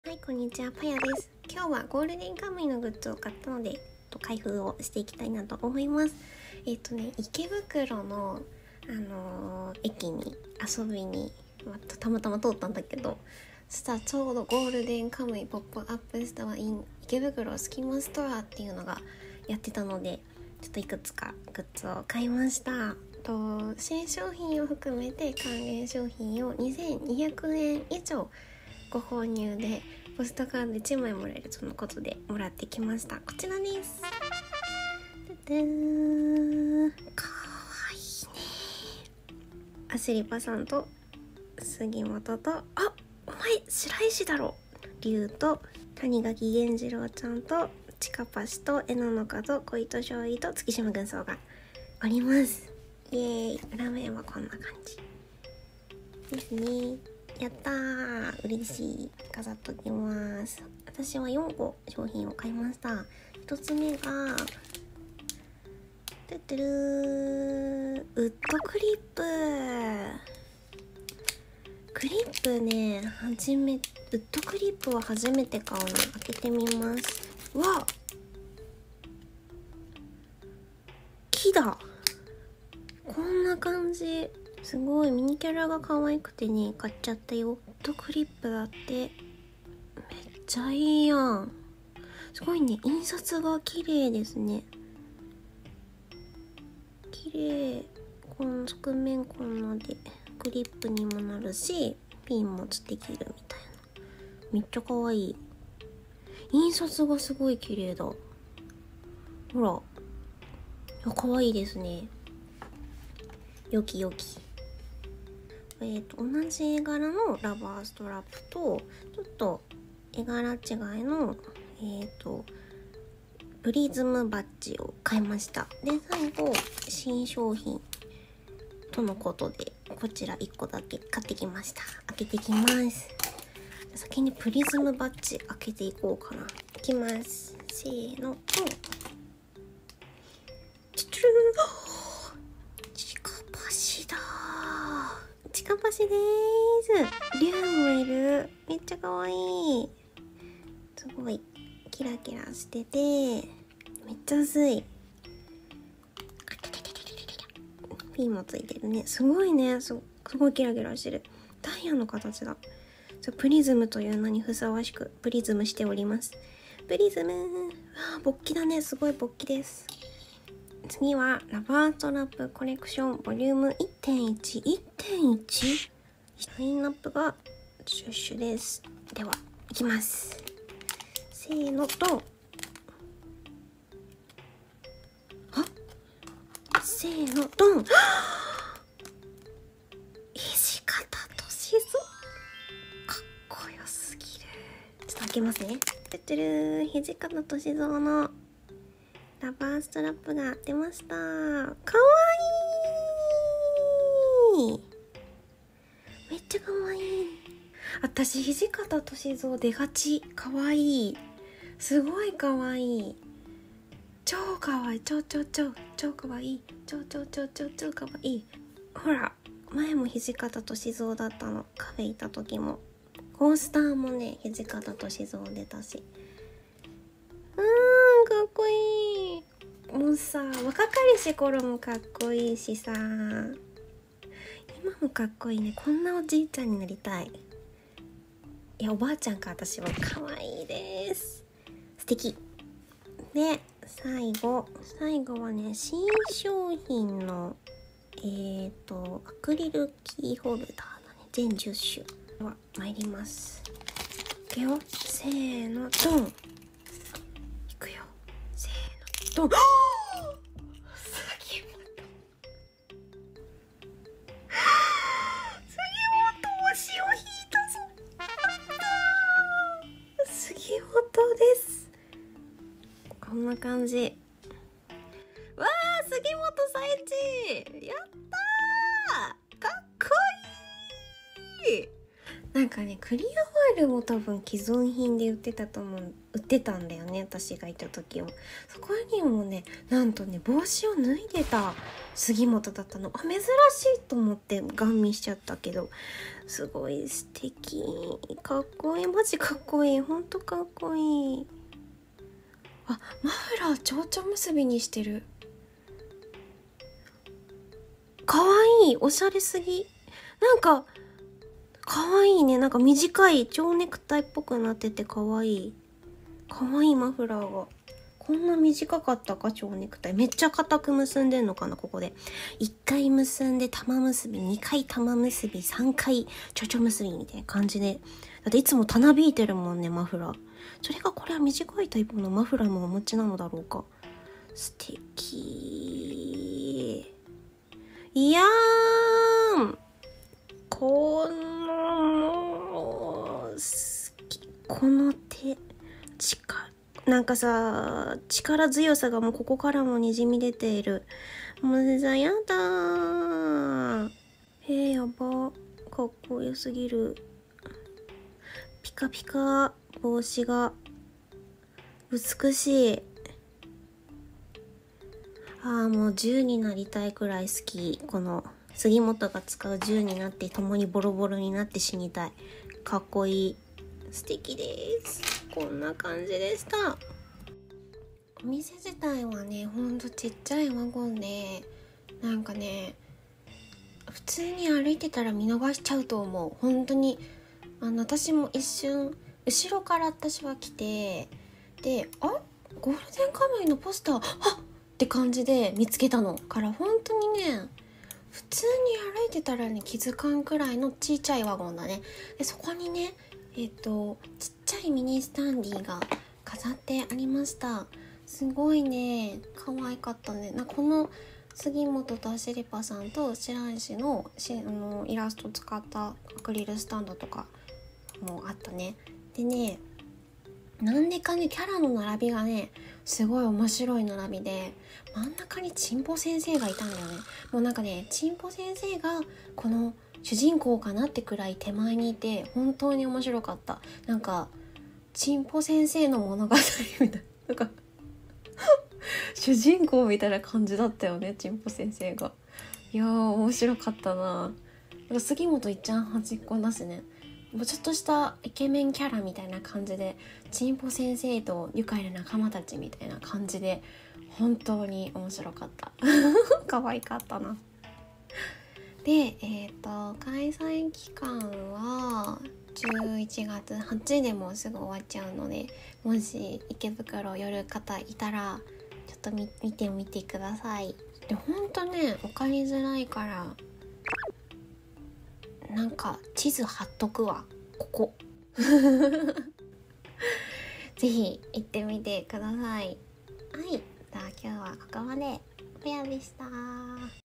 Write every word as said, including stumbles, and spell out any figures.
はい、こんにちは、パヤです。今日はゴールデンカムイのグッズを買ったので、開封をしていきたいなと思います。えっとね、池袋の、あのー、駅に遊びに、まあ、たまたま通ったんだけど、そしたらちょうどゴールデンカムイポップアップストア in 池袋スキマストアっていうのがやってたので、ちょっといくつかグッズを買いました。と新商品を含めて関連商品をにせんにひゃくえん以上ご購入でポストカードいちまいもらえるとのことでもらってきました。こちらです。ででーん、かわいいね。アシリパさんと杉本と、あ、お前白石だろ龍と谷垣源次郎ちゃんとチカパシとエナノカと小糸少尉と月島軍曹がおります。イエーイ。裏面はこんな感じですね。やったー、嬉しい。飾っときます。私はよんこ商品を買いました。ひとつめがてってるー、ウッドクリップ。クリップね、はじめウッドクリップは初めて買うの。開けてみます。うわ、木だ。こんな感じ。すごいミニキャラが可愛くてね、買っちゃったよ。ウッドクリップだって。めっちゃいいやん。すごいね、印刷が綺麗ですね。綺麗。この側面こんなでクリップにもなるし、ピンもつできるみたいな。めっちゃ可愛い。印刷がすごい綺麗だ。ほら、いや可愛いですね。よきよき。えー、と同じ絵柄のラバーストラップとちょっと絵柄違いの、えー、とプリズムバッジを買いました。で最後新商品とのことでこちらいっこだけ買ってきました。開けていきます。先にプリズムバッジ開けていこうかな。いきます。せーの。チュチュルー、チカパシだ。チカパシでーす。リュウもいる。めっちゃ可愛い。すごいキラキラしててめっちゃ薄い。ピンもついてるね。すごいね。すごいキラキラしてる。ダイヤの形だ。プリズムという名にふさわしくプリズムしております。プリズム。わあ、勃起だね。すごい勃起です。次はラバーストラップコレクションボリューム いってんいち。いってんいち？ ラインナップがシュッシュです。では、いきます。せーのと、あ、せーのドン。土方歳三。かっこよすぎる。ちょっと開けますね。てってるー、土方歳三のラバーストラップが出ました。かわいい。めっちゃかわいい。私土方歳三出がち。かわいい。すごいかわいい。超かわいい。超超超超かわいい。超超超超超かわいい。ほら、前も土方歳三だったの。カフェ行った時も。コースターもね、土方歳三出たし。うーん、かっこいい。もうさ、若かりし頃もかっこいいしさ、今もかっこいいね。こんなおじいちゃんになりたい。いや、おばあちゃんか。私はかわいいです。素敵で、最後最後はね、新商品のえーとアクリルキーホルダーだね。全じゅっしゅ。では参ります。いくよ。せーのドン。いくよ。せーのドン。杉本杉本推しを引いたぞ。杉本です。こんな感じ。わー、杉本彩一。やったー、かっこいい。なんかね、クリアフールも多分既存品で売ってたと思う売ってたんだよね、私がいた時は。そこにもね、なんとね帽子を脱いでた杉本だったの。あ、珍しいと思ってガン見しちゃったけど、すごい素敵、かっこいい、マジかっこいい、ほんとかっこいい。あ、マフラー蝶々結びにしてる、かわいい、おしゃれすぎ。なんかかわいいね、なんか短い蝶ネクタイっぽくなっててかわいい、かわいいマフラーが。こんな短かったか、蝶ネクタイ。めっちゃ固く結んでんのかな、ここでいっかい結んで玉結び、にかい玉結び、さんかい蝶々結びみたいな感じで、だっていつもたなびいてるもんね、マフラー。それがこれは短いタイプのマフラーもお持ちなのだろうか。素敵。いやーん、このもう好き、この手力、なんかさ、力強さがもうここからもにじみ出ている。もうさ、やだー。えー、やば、かっこよすぎる。ピカピカ、帽子が美しい。ああ、もうじゅうになりたいくらい好き。この杉本が使うじゅうになって共にボロボロになって死にたい。かっこいい、素敵です。こんな感じでした。お店自体はね、ほんとちっちゃいワゴンで、なんかね普通に歩いてたら見逃しちゃうと思う。本当にあの私も一瞬後ろから私は来て、で、あ、ゴールデンカムイのポスター、あっって感じで見つけたのから本当にね、普通に歩いてたらね気づかんくらいのちっちゃいワゴンだね。でそこにね、えっとちっちゃいミニスタンディが飾ってありました。すごいね可愛かったね。なこの杉本とアシリパさんと白石のしあのイラストを使ったアクリルスタンドとかもあったね。でね、なんでかねキャラの並びがねすごい面白い並びで、真ん中にチンポ先生がいたんだよね。もうなんかね、チンポ先生がこの主人公かなってくらい手前にいて本当に面白かった。なんかチンポ先生の物語みたいな、なんか主人公みたいな感じだったよね、チンポ先生が。いやー面白かったな。杉本いっちゃん端っこだしね、もうちょっとしたイケメンキャラみたいな感じで、チンポ先生と愉快な仲間たちみたいな感じで本当に面白かった可愛かったな。で、えっと開催期間はじゅういちがつはちにちでもうすぐ終わっちゃうので、もし池袋寄る方いたらちょっと 見, 見てみてください。でほんとね分かりづらいからなんか地図貼っとくわ、ここぜひ行ってみてください。はい、じゃあ今日はここまで。ペアでした。